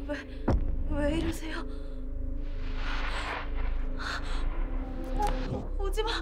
왜 이러세요? 오지 마.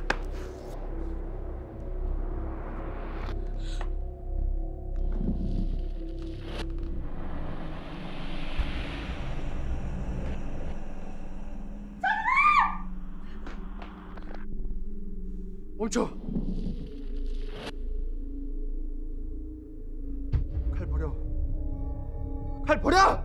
멈춰! 칼 버려! 칼 버려!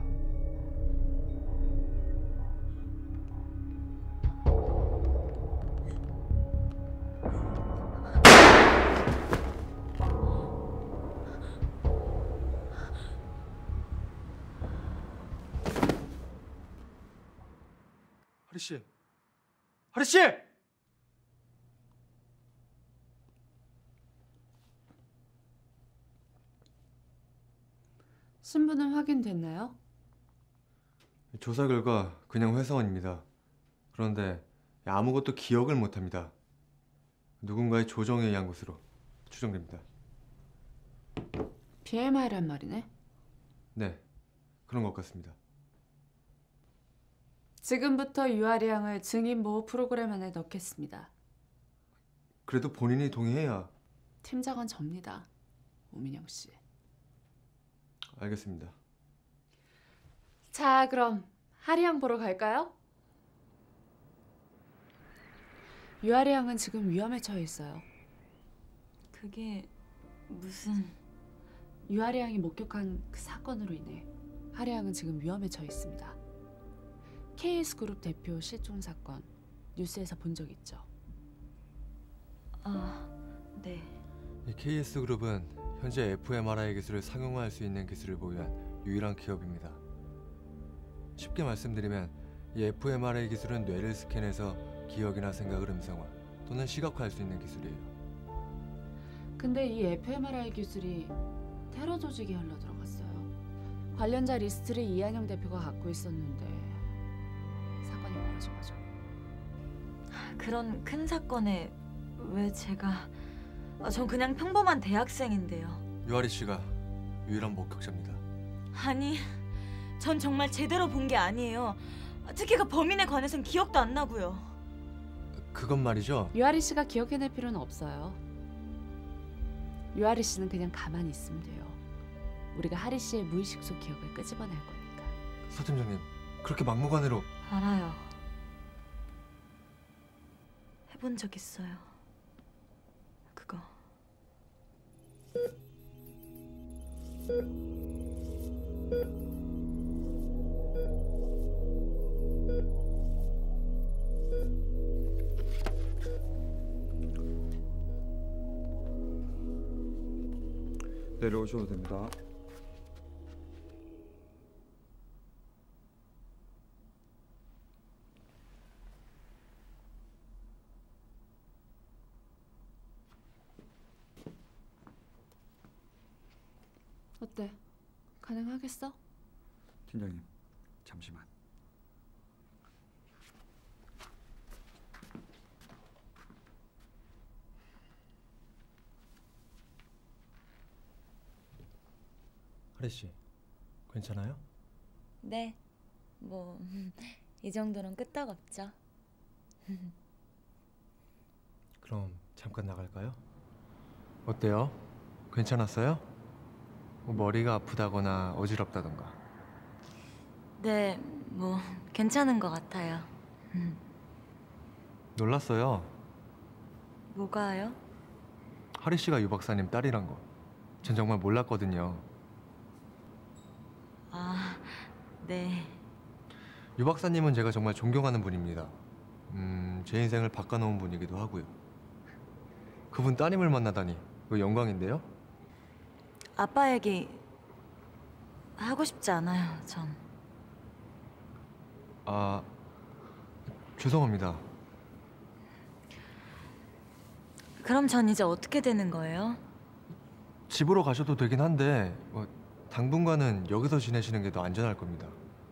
하리 씨! 하리 씨! 신분은 확인됐나요? 조사 결과 그냥 회사원입니다. 그런데 아무것도 기억을 못합니다. 누군가의 조정에 의한 것으로 추정됩니다. BMI란 말이네. 네, 그런 것 같습니다. 지금부터 유아리 양을 증인 보호 프로그램 안에 넣겠습니다. 그래도 본인이 동의해야. 팀장은 접니다. 오민영 씨. 알겠습니다. 자, 그럼 하리 양 보러 갈까요? 유아리 양은 지금 위험에 처해 있어요. 그게 무슨... 유아리 양이 목격한 그 사건으로 인해 하리 양은 지금 위험에 처해 있습니다. KS그룹 대표 실종 사건 뉴스에서 본 적 있죠? 아, 네. 이 KS그룹은 현재 fMRI 기술을 상용화할 수 있는 기술을 보유한 유일한 기업입니다. 쉽게 말씀드리면 이 fMRI 기술은 뇌를 스캔해서 기억이나 생각을 음성화 또는 시각화할 수 있는 기술이에요. 근데 이 fMRI 기술이 테러 조직에 흘러 들어갔어요. 관련자 리스트를 이한영 대표가 갖고 있었는데 사건이 벌어진 거죠. 그런 큰 사건에 왜 제가... 전 그냥 평범한 대학생인데요. 유아리 씨가 유일한 목격자입니다. 아니, 전 정말 제대로 본 게 아니에요. 특히 그 범인에 관해선 기억도 안 나고요. 그건 말이죠. 유아리 씨가 기억해낼 필요는 없어요. 유아리 씨는 그냥 가만히 있으면 돼요. 우리가 하리 씨의 무의식 속 기억을 끄집어낼 거니까. 서 팀장님, 그렇게 막무가내로... 알아요. 해본 적 있어요. 그거. 내려오셔도 됩니다. 어때? 가능하겠어? 팀장님, 잠시만. 하리 씨, 괜찮아요? 네. 뭐... 이 정도는 끄떡없죠. 그럼 잠깐 나갈까요? 어때요? 괜찮았어요? 뭐 머리가 아프다거나 어지럽다던가. 네, 뭐 괜찮은 것 같아요. 놀랐어요. 뭐가요? 하리 씨가 유 박사님 딸이란 거. 전 정말 몰랐거든요. 아, 네. 유 박사님은 제가 정말 존경하는 분입니다. 제 인생을 바꿔놓은 분이기도 하고요. 그분 따님을 만나다니 그거 영광인데요? 아빠 얘기 하고 싶지 않아요, 전. 아, 죄송합니다. 그럼 전 이제 어떻게 되는 거예요? 집으로 가셔도 되긴 한데 당분간은 여기서 지내시는 게 더 안전할 겁니다.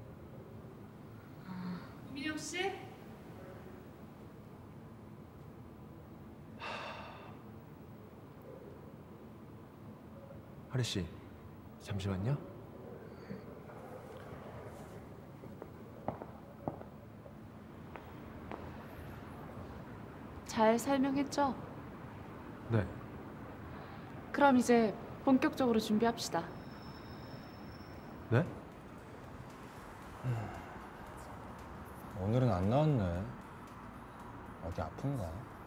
민영 씨? 하리 씨, 잠시만요. 잘 설명했죠? 네. 그럼 이제 본격적으로 준비합시다. 네? 오늘은 안 나왔네. 어디 아픈가?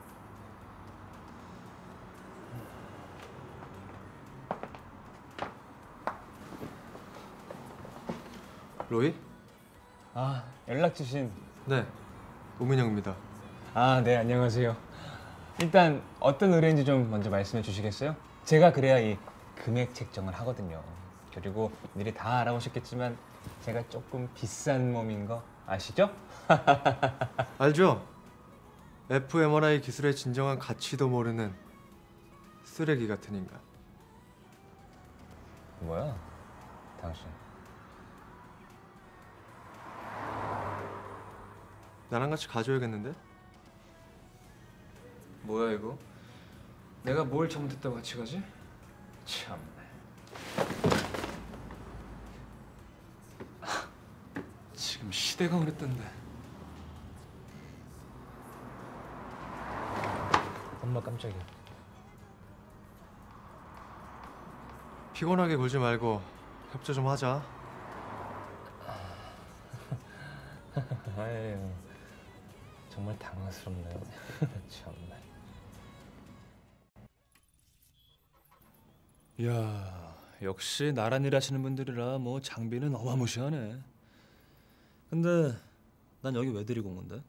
로이? 아, 연락 주신. 네. 오민영입니다. 아, 네, 안녕하세요. 일단 어떤 의뢰인지 좀 먼저 말씀해 주시겠어요? 제가 그래야 이 금액 책정을 하거든요. 그리고 미리 다 알아보셨겠지만 제가 조금 비싼 몸인 거 아시죠? 알죠? fMRI 기술의 진정한 가치도 모르는 쓰레기 같은 인간. 뭐야, 당신? 나랑 같이 가줘야겠는데? 뭐야 이거? 내가 뭘 잘못했다고 같이 가지? 참네. 지금 시대가 그랬던데. 엄마 깜짝이야. 피곤하게 굴지 말고 협조 좀 하자. 아유, 정말 당황스럽네. 참네. 이야, 역시 나란 일 하시는 분들이라 뭐 장비는 어마무시하네. 근데 난 여기 왜 데리고 온 건데?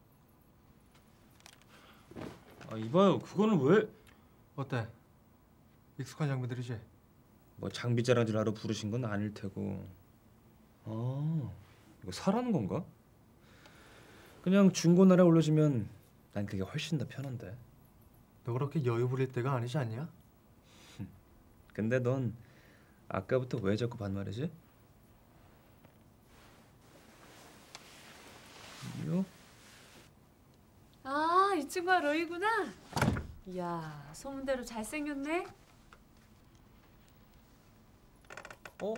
아, 이봐요, 그거는 왜? 어때? 익숙한 장비들이지? 뭐 장비 자랑질하러 부르신 건 아닐 테고. 아, 이거 사라는 건가? 그냥 중고나라에 올려주면 난 그게 훨씬 더 편한데. 너 그렇게 여유 부릴 때가 아니지 않냐? 근데 넌 아까부터 왜 자꾸 반말이지? 이요? 아, 이 친구가 로이구나. 이야, 소문대로 잘생겼네. 어?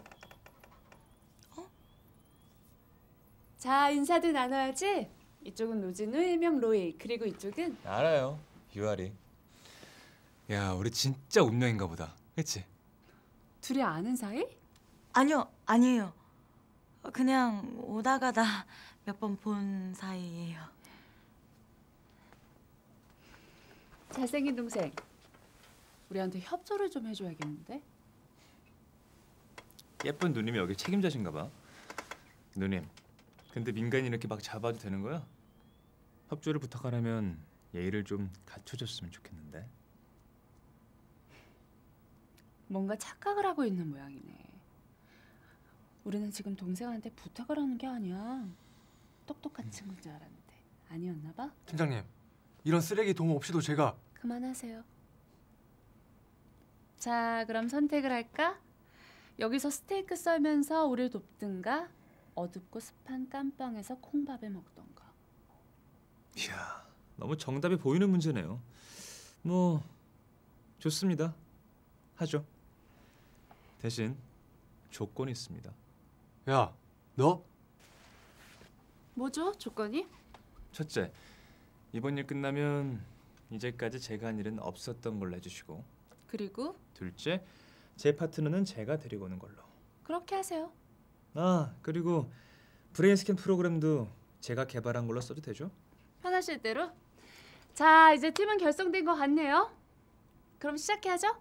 자, 인사들 나눠야지. 이쪽은 노진우, 일명 로이. 그리고 이쪽은 알아요, 유아리. 야, 우리 진짜 운명인가 보다. 그치? 둘이 아는 사이? 아니요, 아니에요. 그냥 오다 가다 몇 번 본 사이예요. 잘생긴 동생. 우리한테 협조를 좀 해줘야겠는데? 예쁜 누님이 여기 책임자신가 봐. 누님, 근데 민간인 이렇게 막 잡아도 되는 거야? 협조를 부탁하려면 예의를 좀 갖춰줬으면 좋겠는데. 뭔가 착각을 하고 있는 모양이네. 우리는 지금 동생한테 부탁을 하는 게 아니야. 똑똑한 친구인 줄 알았는데 아니었나 봐. 팀장님, 이런 쓰레기 도움 없이도 제가 그만하세요. 자, 그럼 선택을 할까? 여기서 스테이크 썰면서 우릴 돕든가 어둡고 습한 깜빵에서 콩밥을 먹던가. 이야, 너무 정답이 보이는 문제네요. 뭐 좋습니다. 하죠. 대신 조건이 있습니다. 야, 너? 뭐죠, 조건이? 첫째, 이번 일 끝나면 이제까지 제가 한 일은 없었던 걸로 해주시고, 그리고 둘째, 제 파트너는 제가 데리고 오는 걸로. 그렇게 하세요. 아, 그리고 브레인 스캔 프로그램도 제가 개발한 걸로 써도 되죠? 편하실 대로. 자, 이제 팀은 결성된 것 같네요. 그럼 시작해야죠.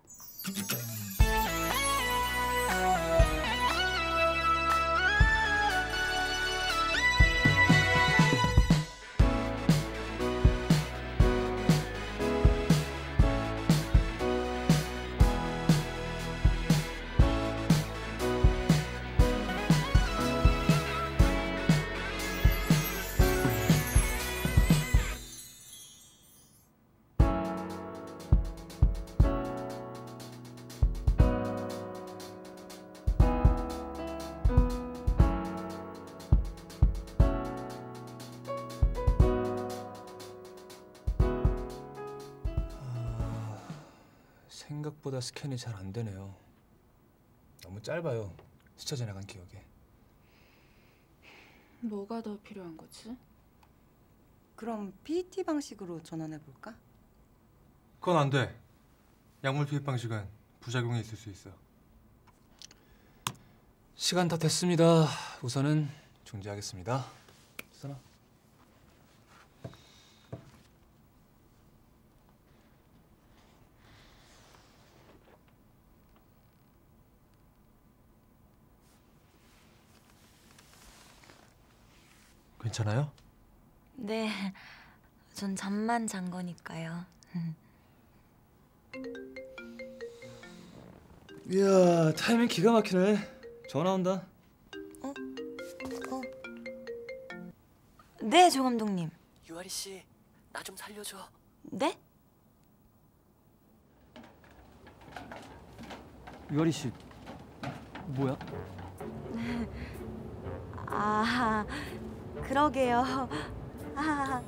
생각보다 스캔이 잘 안 되네요. 너무 짧아요. 스쳐 지나간 기억이. 뭐가 더 필요한 거지? 그럼 PET 방식으로 전환해 볼까? 그건 안 돼. 약물 투입 방식은 부작용이 있을 수 있어. 시간 다 됐습니다. 우선은 중지하겠습니다. 수선아. 괜찮아요? 네, 전 잠만 잔 거니까요. 이야, 타이밍 기가 막히네. 전화 온다. 네, 조 감독님. 유아리 씨, 나 좀 살려줘. 네? 유아리 씨, 뭐야? 아, 그러게요. 아,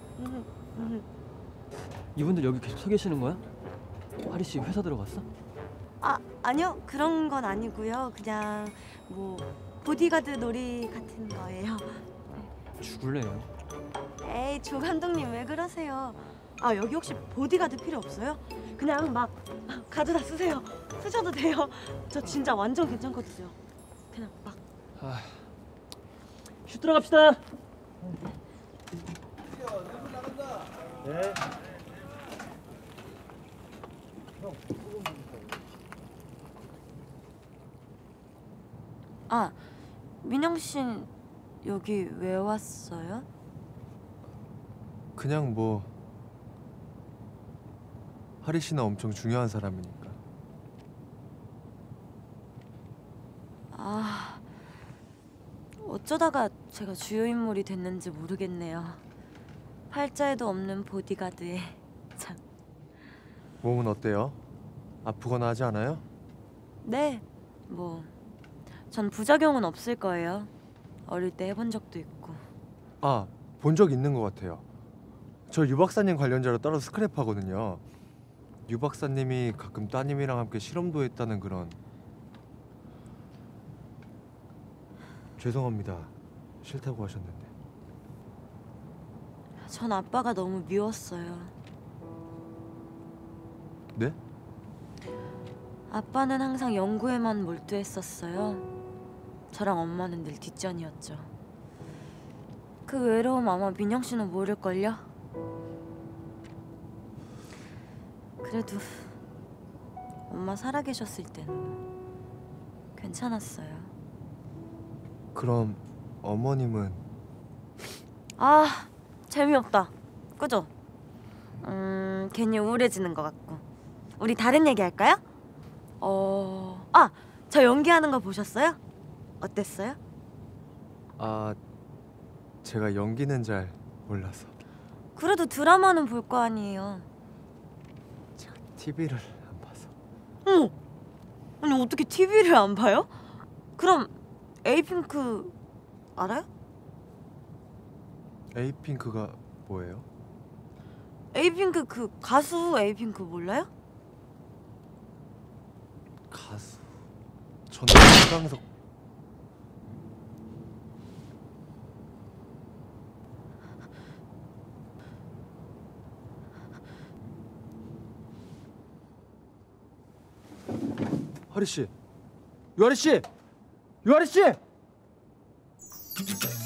이분들 여기 계속 서 계시는 거야? 하리 씨 회사 들어갔어? 아니요. 그런 건 아니고요. 그냥 뭐 보디가드 놀이 같은 거예요. 죽을래요. 에이, 조 감독님 왜 그러세요? 아, 여기 혹시 보디가드 필요 없어요? 그냥 막 가져다 쓰세요. 쓰셔도 돼요. 저 진짜 완전 괜찮거든요. 그냥 막. 슛 들어갑시다. 아, 민영 씨는 여기 왜 왔어요? 그냥 뭐 하리 씨는 엄청 중요한 사람이니까. 아, 어쩌다가 제가 주요 인물이 됐는지 모르겠네요. 팔자에도 없는 보디가드에 참. 몸은 어때요? 아프거나 하지 않아요? 네, 뭐 전 부작용은 없을 거예요. 어릴 때 해본 적도 있고. 아, 본 적 있는 것 같아요. 저 유 박사님 관련자로 따로 스크랩하거든요. 유 박사님이 가끔 따님이랑 함께 실험도 했다는 그런. 죄송합니다. 싫다고 하셨는데. 전 아빠가 너무 미웠어요. 네? 아빠는 항상 연구에만 몰두했었어요. 저랑 엄마는 늘 뒷전이었죠. 그 외로움 아마 민영 씨는 모를걸요? 그래도 엄마 살아계셨을 때는 괜찮았어요. 그럼 어머님은? 아, 재미없다. 그죠? 괜히 우울해지는 것 같고. 우리 다른 얘기 할까요? 저 연기하는 거 보셨어요? 어땠어요? 아, 제가 연기는 잘 몰라서. 그래도 드라마는 볼 거 아니에요. 제가 TV를 안 봐서. 어머! 아니 어떻게 TV를 안 봐요? 그럼 에이핑크 알아요? 에이핑크가 뭐예요? 에이핑크 그 가수 에이핑크 몰라요? 가수. 저는 김광석. 하리 씨, 유하리 씨, 유하리 씨.